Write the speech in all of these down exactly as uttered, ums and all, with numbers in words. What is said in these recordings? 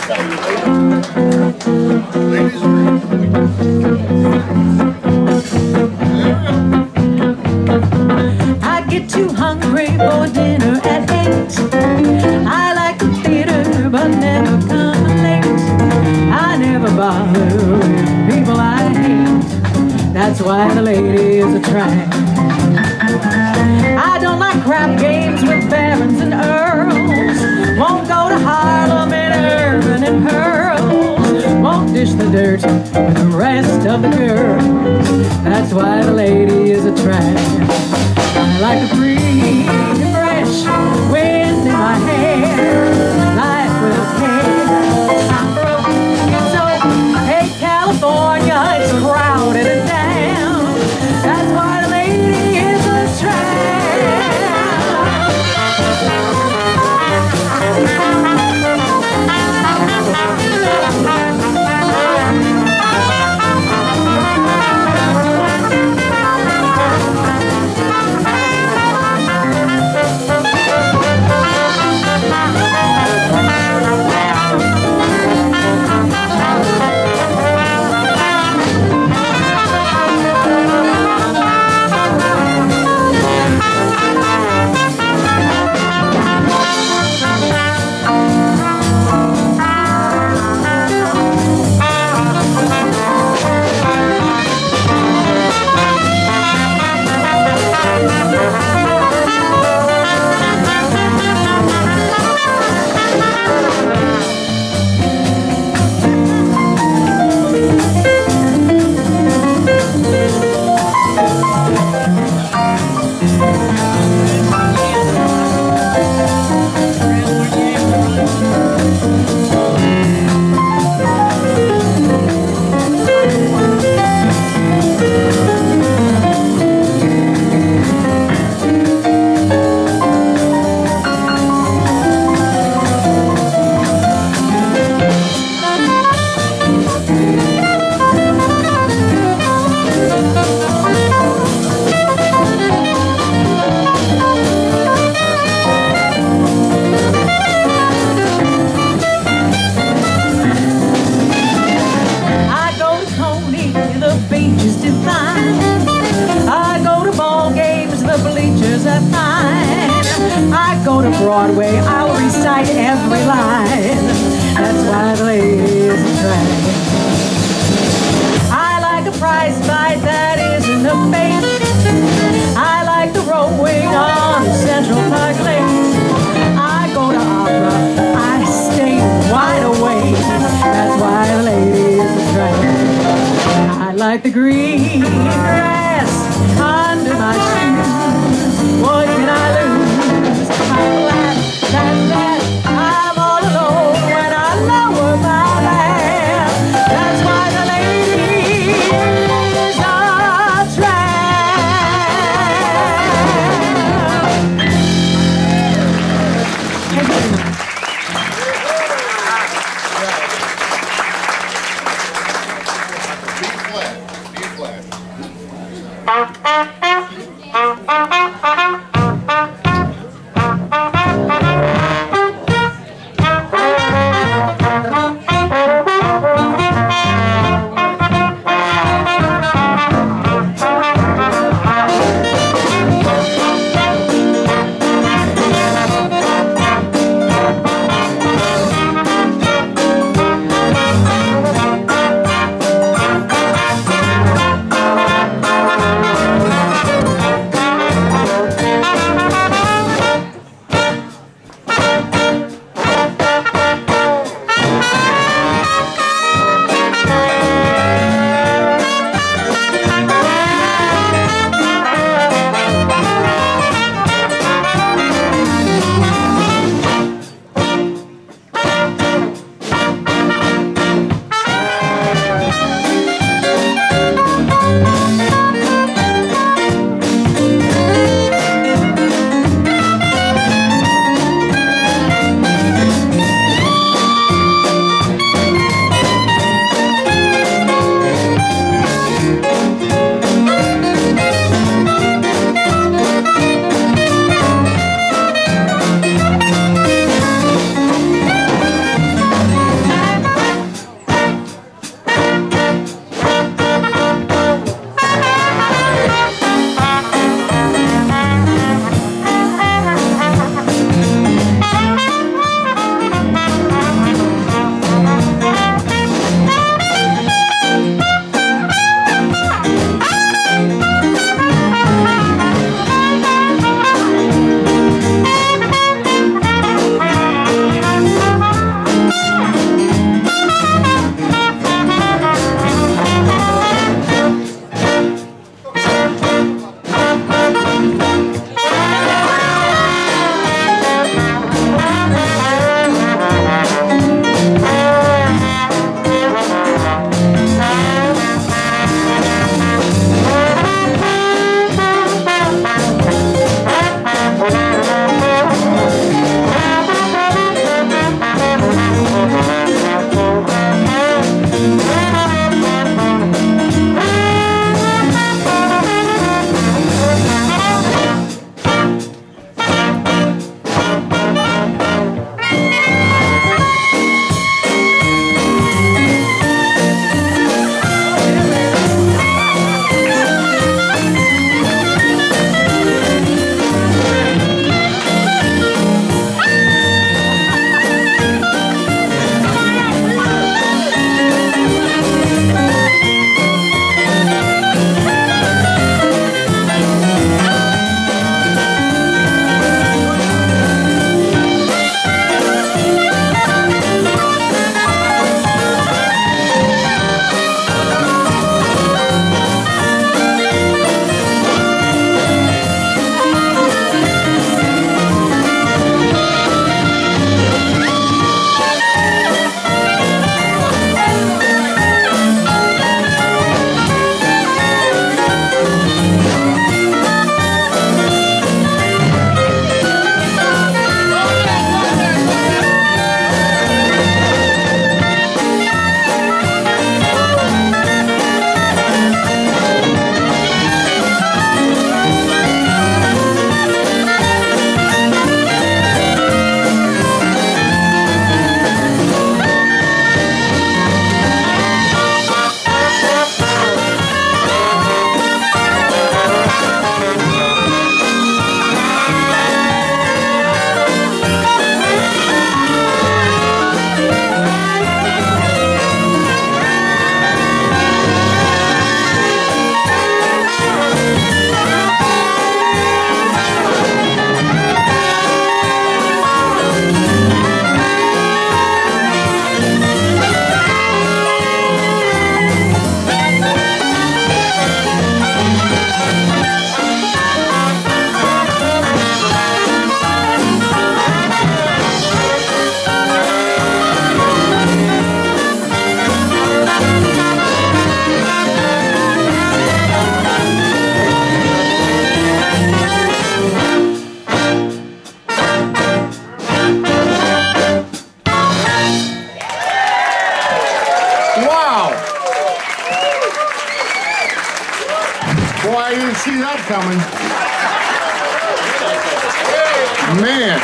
I get too hungry for dinner at eight. I like the theater but never come late. I never bother with people I hate. That's why the lady is a drag. I don't like crap games with barons and earls. Won't go to Harlem in ermine and pearls. Won't dish the dirt with the rest of the girls. That's why the lady is a drag. I like a free, fresh wind in my hair, life without care. I'm broke, so hate California, it's crowded and damn. That's why the lady is a Broadway, I'll recite every line. That's why the lady is a drag. I like a prize fight that isn't a fake. I like the rowing on Central Park Lake. I go to opera, I stay wide awake. That's why the lady is a drag. I like the green grass under my shoes. What can I lose? I'm glad that's that I'm all alone when I lower my lamp. That's why the lady is a drag. B flat, B flat. I didn't see that coming. Man.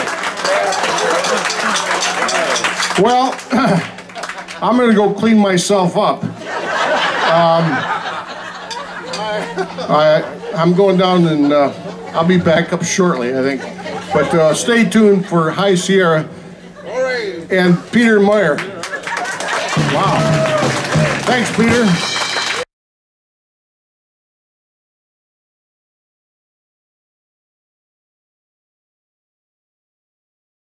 Well, I'm going to go clean myself up. Um, I, I'm going down and uh, I'll be back up shortly, I think. But uh, stay tuned for High Sierra and Peter Meyer. Wow. Thanks, Peter.